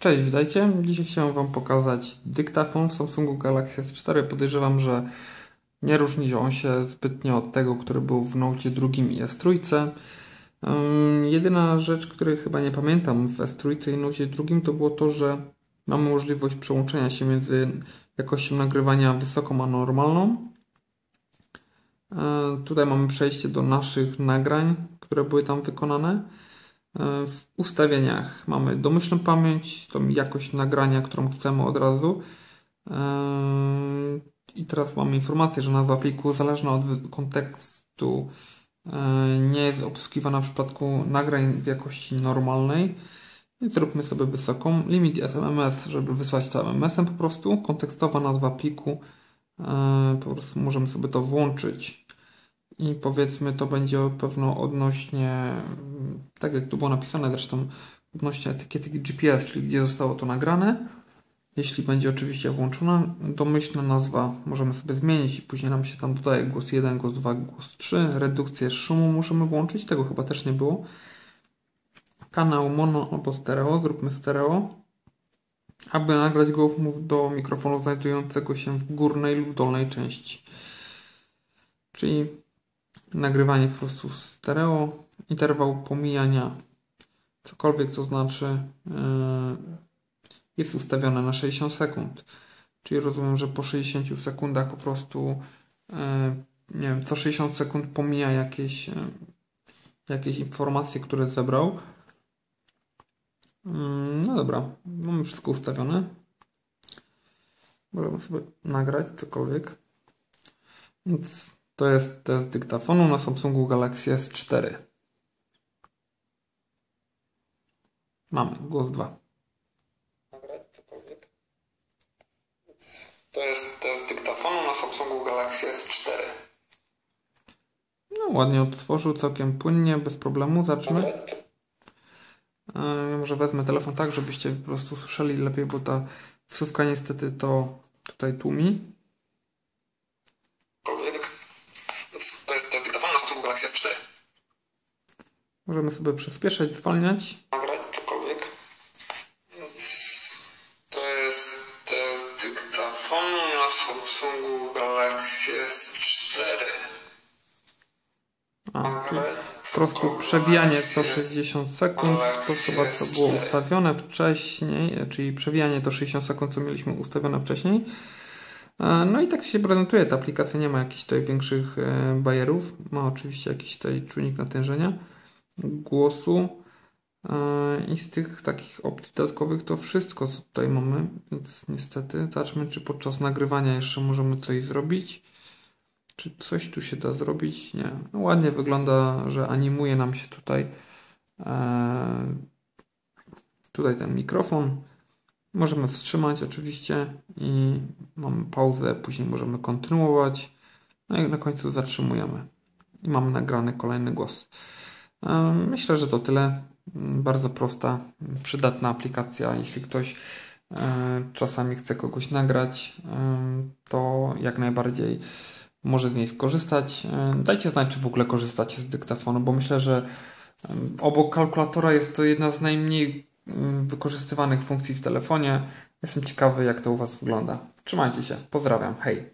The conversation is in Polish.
Cześć, witajcie. Dzisiaj chciałem Wam pokazać dyktafon w Samsungu Galaxy S4. Podejrzewam, że nie różni on się zbytnio od tego, który był w Note 2 i S3. Jedyna rzecz, której chyba nie pamiętam w S3 i Note 2, to było to, że mamy możliwość przełączenia się między jakością nagrywania wysoką a normalną. Tutaj mamy przejście do naszych nagrań, które były tam wykonane. W ustawieniach mamy domyślną pamięć, tą jakość nagrania, którą chcemy od razu. I teraz mamy informację, że nazwa pliku zależna od kontekstu nie jest obsługiwana w przypadku nagrań w jakości normalnej. Więc zróbmy sobie wysoką. Limit SMMS, żeby wysłać to MMS-em po prostu. Kontekstowa nazwa pliku. Po prostu możemy sobie to włączyć. I powiedzmy, to będzie pewno odnośnie, tak jak tu było napisane zresztą, odnośnie etykiety GPS, czyli gdzie zostało to nagrane. Jeśli będzie oczywiście włączona domyślna nazwa, możemy sobie zmienić i później nam się tam dodaje głos 1, głos 2, głos 3. Redukcję szumu możemy włączyć, tego chyba też nie było. Kanał mono albo stereo, zróbmy stereo. Aby nagrać go, mów do mikrofonu znajdującego się w górnej lub dolnej części. Czyli nagrywanie po prostu stereo, interwał pomijania, cokolwiek to znaczy, jest ustawione na 60 sekund. Czyli rozumiem, że po 60 sekundach po prostu, nie wiem, co 60 sekund pomija jakieś informacje, które zebrał. No dobra, mamy wszystko ustawione. Możemy sobie nagrać cokolwiek. Więc to jest test dyktafonu na Samsungu Galaxy S4. Mamy głos 2. Nagrać cokolwiek. To jest test dyktafonu na Samsungu Galaxy S4. No ładnie otworzył, całkiem płynnie, bez problemu. Zacznę. Może wezmę telefon tak, żebyście po prostu słyszeli lepiej, bo ta wsówka niestety to tutaj tłumi. To jest test dyktafonu na Samsungu Galaxy S4. Możemy sobie przyspieszać, zwalniać. Nagrać cokolwiek. To jest test dyktafonu na Samsungu Galaxy S4. Po prostu przewijanie co 60 sekund, to chyba co było ustawione wcześniej, czyli przewijanie to 60 sekund, co mieliśmy ustawione wcześniej. No i tak się prezentuje ta aplikacja, nie ma jakichś tutaj większych bajerów, ma oczywiście jakiś tutaj czujnik natężenia głosu i z tych takich opcji dodatkowych to wszystko, co tutaj mamy, więc niestety zobaczmy, czy podczas nagrywania jeszcze możemy coś zrobić. Czy coś tu się da zrobić? Nie. No ładnie wygląda, że animuje nam się tutaj ten mikrofon. Możemy wstrzymać oczywiście i mamy pauzę, później możemy kontynuować. No i na końcu zatrzymujemy. I mamy nagrany kolejny głos. Myślę, że to tyle. Bardzo prosta, przydatna aplikacja. Jeśli ktoś czasami chce kogoś nagrać, to jak najbardziej może z niej skorzystać. Dajcie znać, czy w ogóle korzystacie z dyktafonu, bo myślę, że obok kalkulatora jest to jedna z najmniej wykorzystywanych funkcji w telefonie. Jestem ciekawy, jak to u Was wygląda. Trzymajcie się. Pozdrawiam. Hej.